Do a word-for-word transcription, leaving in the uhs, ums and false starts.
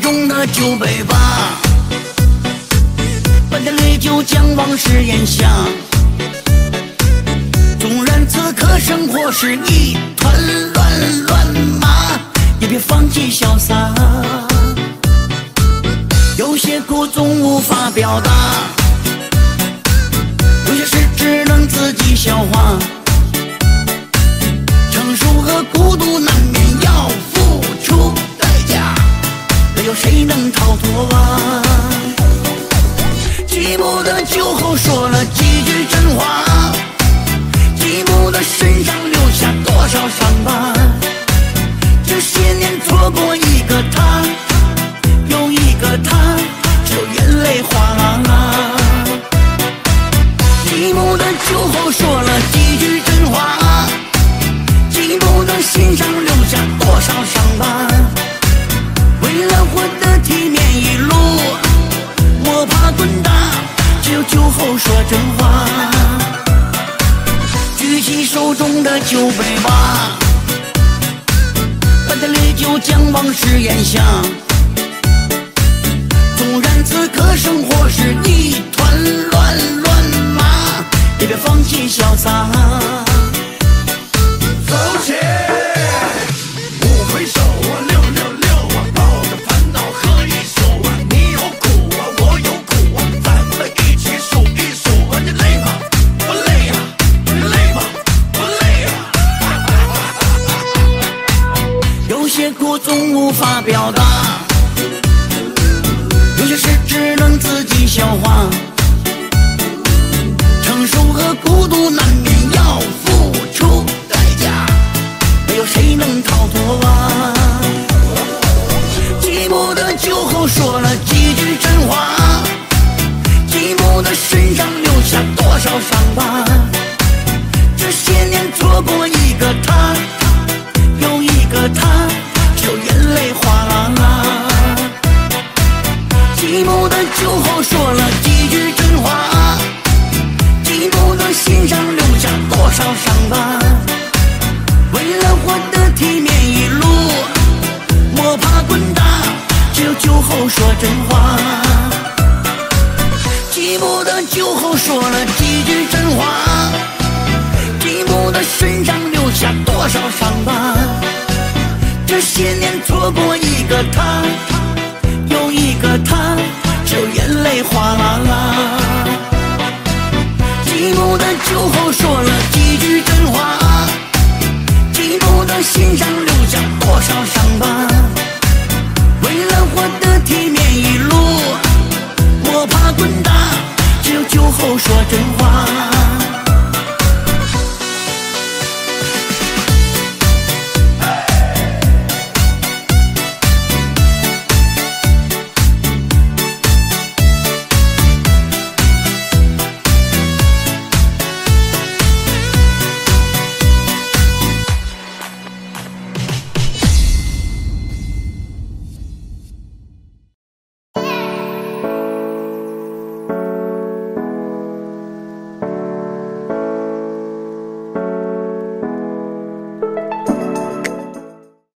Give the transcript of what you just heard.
中的酒杯吧，半点泪就将往事咽下。纵然此刻生活是一团乱乱麻，也别放弃潇洒。有些苦总无法表达，有些事只能自己消化。成熟和孤独难免要付出代价，没有谁能逃脱啊。寂寞的酒后说了几句真话，寂寞的身上留下多少伤疤。这些年错过一个他，又一个他，只有眼泪哗啦啦。寂寞的酒后说了几句真话，寂寞的心上留下多少伤疤。为了活得体面一路摸爬滚打，只有酒后说真话。举起手中的酒杯吧，半点泪就将往事咽下。纵然此刻生活是一团乱乱麻，也别放弃潇洒。 走起，不回首啊，六六六啊，抱着烦恼喝一宿啊，你有苦啊，我有苦啊，咱们一起数一数啊，你累吗？不累呀，你累吗？不累呀。 有些苦总无法表达，有些事只能自己消化。成熟和孤独难免要付出代价，没有谁能逃脱啊。寂寞的酒后说了几句真话，寂寞的身上留下多少伤疤。这些年错过一个他，又一个他，只有眼泪哗啦啦。寂寞的酒后说了几句真话，寂寞的心上留下多少伤疤。为了活得体面一路摸爬滚打，只有酒后说真话。寂寞的酒后说了几句真话，寂寞的身上留下多少伤疤。这些年错过一个他，又一个他，只有眼泪哗啦啦。寂寞的酒后说了几句真话，寂寞的心上留下多少伤疤。为了活得体面一路摸爬滚打，只有酒后说真话。